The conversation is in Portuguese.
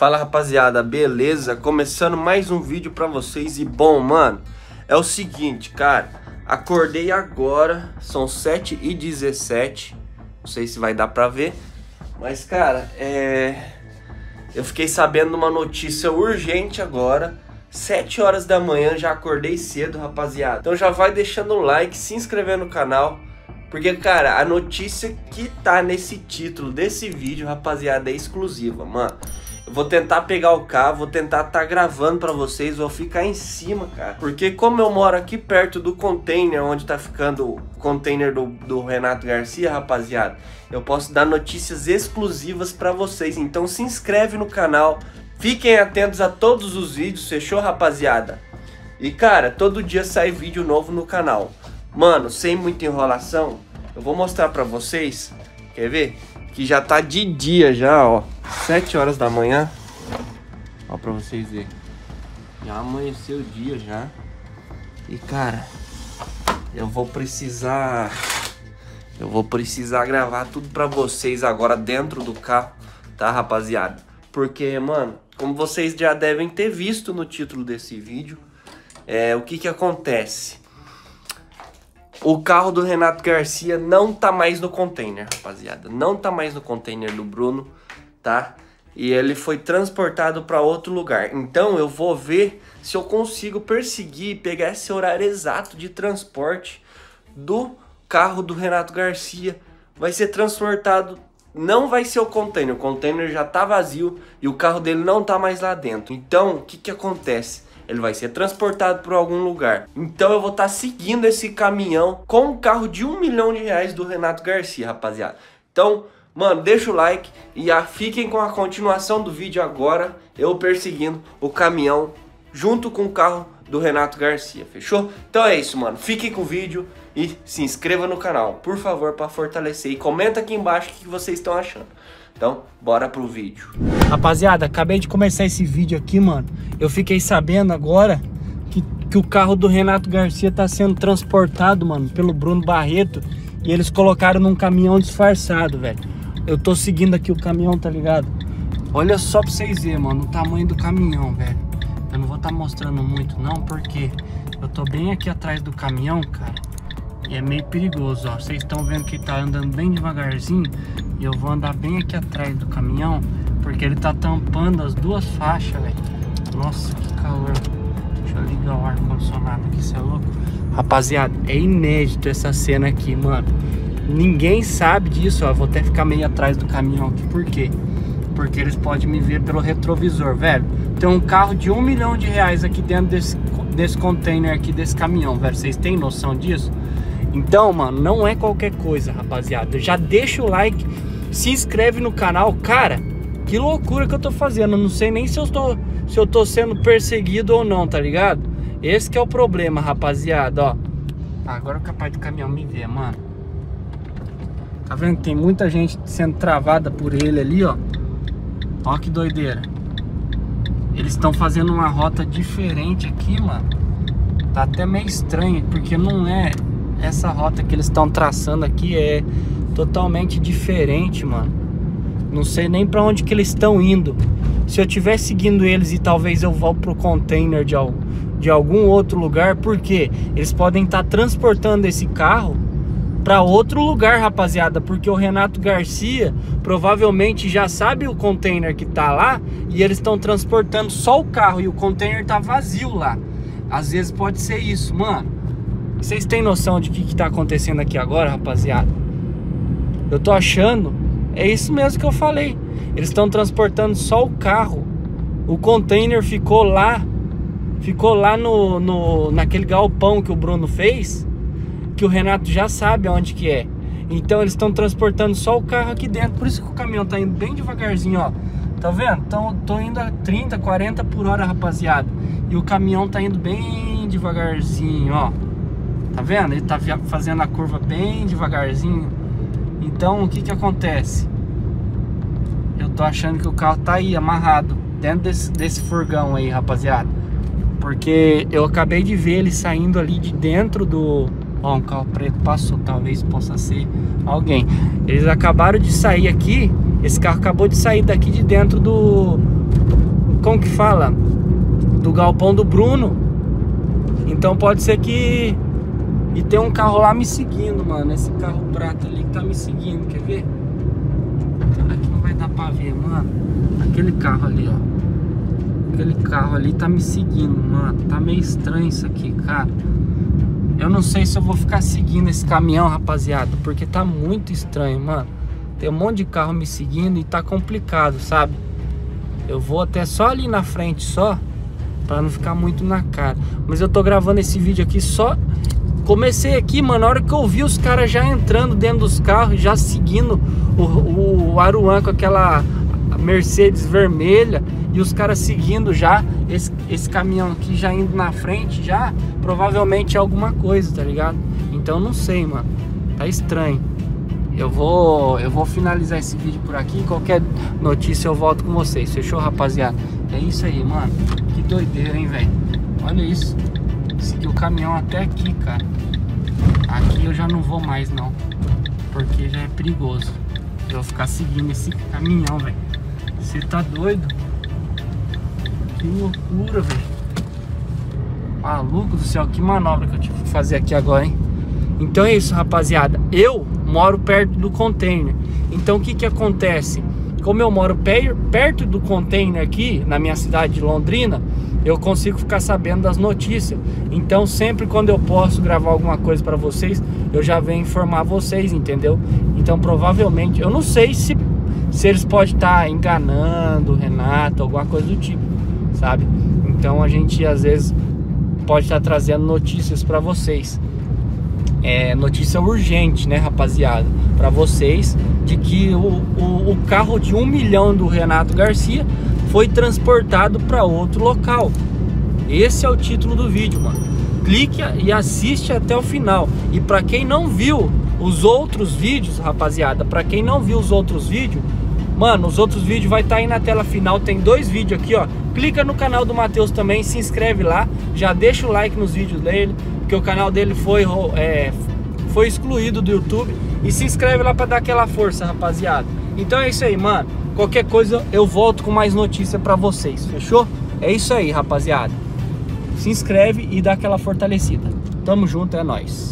Fala rapaziada, beleza? Começando mais um vídeo pra vocês. E bom, mano, é o seguinte, cara, acordei agora, são 7h17. Não sei se vai dar pra ver, mas cara, eu fiquei sabendo de uma notícia urgente agora. 7 horas da manhã, já acordei cedo, rapaziada. Então já vai deixando o like, se inscrevendo no canal, porque, cara, a notícia que tá nesse título desse vídeo, rapaziada, é exclusiva, mano. Eu vou tentar pegar o carro, vou tentar tá gravando pra vocês, vou ficar em cima, cara. Porque como eu moro aqui perto do container, onde tá ficando o container do Renato Garcia, rapaziada, eu posso dar notícias exclusivas pra vocês. Então se inscreve no canal, fiquem atentos a todos os vídeos, fechou, rapaziada? E, cara, todo dia sai vídeo novo no canal. Mano, sem muita enrolação, eu vou mostrar pra vocês, quer ver? Que já tá de dia já, ó, 7 horas da manhã. Ó, pra vocês verem. Já amanheceu o dia já. E, cara, eu vou precisar gravar tudo pra vocês agora dentro do carro, tá, rapaziada? Porque, mano, como vocês já devem ter visto no título desse vídeo, o que acontece? O carro do Renato Garcia não tá mais no container, rapaziada. Não tá mais no container do Bruno, tá? E ele foi transportado para outro lugar. Então eu vou ver se eu consigo perseguir e pegar esse horário exato de transporte do carro do Renato Garcia. Vai ser transportado, não vai ser o container já tá vazio e o carro dele não tá mais lá dentro. Então o que acontece? Ele vai ser transportado por algum lugar. Então eu vou estar seguindo esse caminhão com o carro de R$1 milhão do Renato Garcia, rapaziada. Então, mano, deixa o like e fiquem com a continuação do vídeo agora. Eu perseguindo o caminhão junto com o carro do Renato Garcia, fechou? Então é isso, mano. Fiquem com o vídeo e se inscreva no canal, por favor, para fortalecer. E comenta aqui embaixo o que vocês estão achando. Então, bora pro vídeo. Rapaziada, acabei de começar esse vídeo aqui, mano. Eu fiquei sabendo agora que o carro do Renato Garcia tá sendo transportado, mano, pelo Bruno Barreto. E eles colocaram num caminhão disfarçado, velho. Eu tô seguindo aqui o caminhão, tá ligado? Olha só pra vocês verem, mano, o tamanho do caminhão, velho. Eu não vou estar mostrando muito, não, porque eu tô bem aqui atrás do caminhão, cara. E é meio perigoso, ó. Vocês estão vendo que ele tá andando bem devagarzinho. E eu vou andar bem aqui atrás do caminhão, porque ele tá tampando as duas faixas, velho. Nossa, que calor. Deixa eu ligar o ar-condicionado aqui, cê é louco? Rapaziada, é inédito essa cena aqui, mano. Ninguém sabe disso, ó. Vou até ficar meio atrás do caminhão aqui. Por quê? Porque eles podem me ver pelo retrovisor, velho. Tem um carro de R$1 milhão aqui dentro desse container aqui, desse caminhão, velho. Vocês têm noção disso? Então, mano, não é qualquer coisa, rapaziada. Já deixa o like, se inscreve no canal. Cara, que loucura que eu tô fazendo. Eu não sei nem se eu tô sendo perseguido ou não, tá ligado? Esse que é o problema, rapaziada, ó. Agora é capaz do caminhão me ver, mano. Tá vendo que tem muita gente sendo travada por ele ali, ó. Ó que doideira. Eles estão fazendo uma rota diferente aqui, mano. Tá até meio estranho, porque não é... Essa rota que eles estão traçando aqui é totalmente diferente, mano. Não sei nem pra onde que eles estão indo. Se eu estiver seguindo eles e talvez eu vá pro container de algum outro lugar, porque eles podem estar transportando esse carro pra outro lugar, rapaziada. Porque o Renato Garcia provavelmente já sabe o container que tá lá e eles estão transportando só o carro e o container tá vazio lá. Às vezes pode ser isso, mano. Vocês têm noção de que tá acontecendo aqui agora, rapaziada? Eu tô achando, é isso mesmo que eu falei. Eles estão transportando só o carro. O container ficou lá naquele galpão que o Bruno fez, que o Renato já sabe onde que é. Então eles estão transportando só o carro aqui dentro. Por isso que o caminhão tá indo bem devagarzinho, ó. Tá vendo? Então tô indo a 30, 40 por hora, rapaziada. E o caminhão tá indo bem devagarzinho, ó. Tá vendo? Ele tá fazendo a curva bem devagarzinho. Então o que acontece? Eu tô achando que o carro tá aí amarrado dentro desse furgão aí, rapaziada. Porque eu acabei de ver ele saindo ali de dentro do... Ó, um carro preto passou, talvez possa ser alguém. Eles acabaram de sair aqui. Esse carro acabou de sair daqui de dentro como que fala? Do galpão do Bruno. Então pode ser que... E tem um carro lá me seguindo, mano. Esse carro prata ali que tá me seguindo, quer ver? Aqui não vai dar pra ver, mano. Aquele carro ali, ó. Aquele carro ali tá me seguindo, mano. Tá meio estranho isso aqui, cara. Eu não sei se eu vou ficar seguindo esse caminhão, rapaziada, porque tá muito estranho, mano. Tem um monte de carro me seguindo e tá complicado, sabe? Eu vou até só ali na frente, só, pra não ficar muito na cara. Mas eu tô gravando esse vídeo aqui só... Comecei aqui, mano, na hora que eu vi os caras já entrando dentro dos carros, já seguindo o Aruan com aquela Mercedes vermelha, e os caras seguindo já esse caminhão aqui já indo na frente, já provavelmente é alguma coisa, tá ligado? Então não sei, mano, tá estranho. Eu vou finalizar esse vídeo por aqui. Qualquer notícia eu volto com vocês, fechou, rapaziada? É isso aí, mano. Que doideira, hein, velho? Olha isso. Segui o caminhão até aqui, cara. Aqui eu já não vou mais, não, porque já é perigoso eu vou ficar seguindo esse caminhão, velho. Você tá doido? Que loucura, velho. Maluco do céu, que manobra que eu tive que fazer aqui agora, hein? Então é isso, rapaziada. Eu moro perto do container. Então o que que acontece? Como eu moro perto do container aqui, na minha cidade de Londrina, eu consigo ficar sabendo das notícias. Então sempre quando eu posso gravar alguma coisa pra vocês, eu já venho informar vocês, entendeu? Então provavelmente, eu não sei se eles podem estar enganando o Renato, alguma coisa do tipo, sabe? Então a gente às vezes pode estar trazendo notícias pra vocês. É notícia urgente, né, rapaziada, pra vocês, de que o carro de 1 milhão do Renato Garcia foi transportado para outro local. Esse é o título do vídeo, mano. Clique e assiste até o final. E para quem não viu os outros vídeos, rapaziada, para quem não viu os outros vídeos, mano, os outros vídeos vai estar aí na tela final. Tem 2 vídeos aqui, ó. Clica no canal do Matheus também, se inscreve lá, já deixa o like nos vídeos dele, porque o canal dele foi excluído do YouTube. E se inscreve lá pra dar aquela força, rapaziada. Então é isso aí, mano. Qualquer coisa eu volto com mais notícia pra vocês, fechou? É isso aí, rapaziada. Se inscreve e dá aquela fortalecida. Tamo junto, é nóis.